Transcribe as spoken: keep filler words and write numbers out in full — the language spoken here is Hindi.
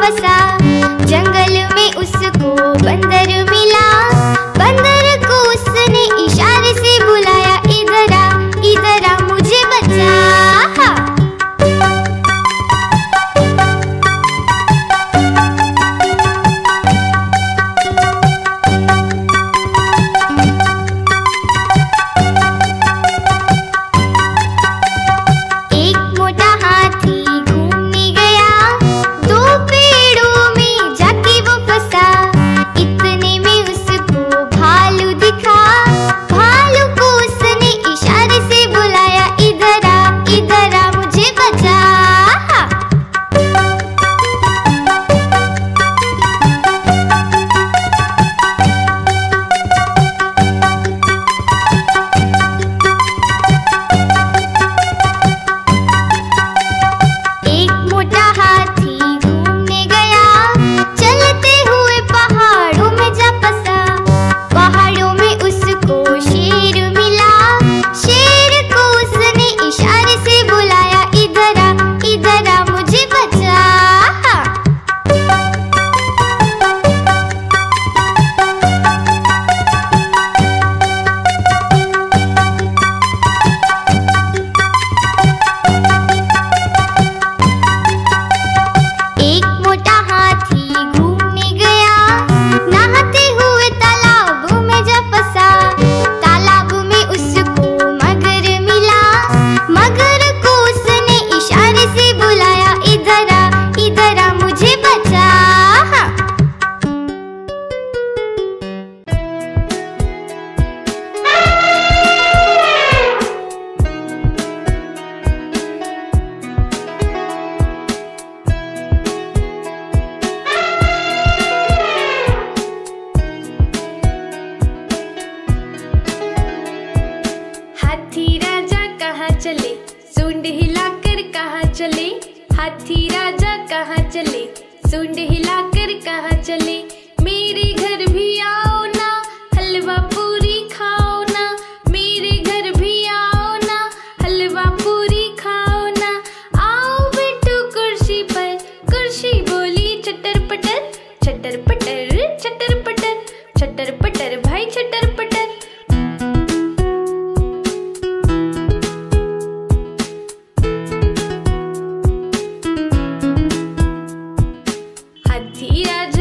फंसा। जंगल में उसको बंदर मिला। बंदर को उसने इशारे से बुलाया, इधर आ इधर आ मुझे बचा। हाथी राजा कहाँ चले, सूंड हिलाकर कहाँ चले। मेरे घर भी आओ ना, हलवा पूरी खाओ ना। मेरे घर भी आओ ना, हलवा पूरी खाओ ना। आओ बैठो कुर्सी पर, कुर्सी बोली चटर पटर, चटर पटर चटर पटर, चटर पटर भाई चटर पटर। हाथी राजा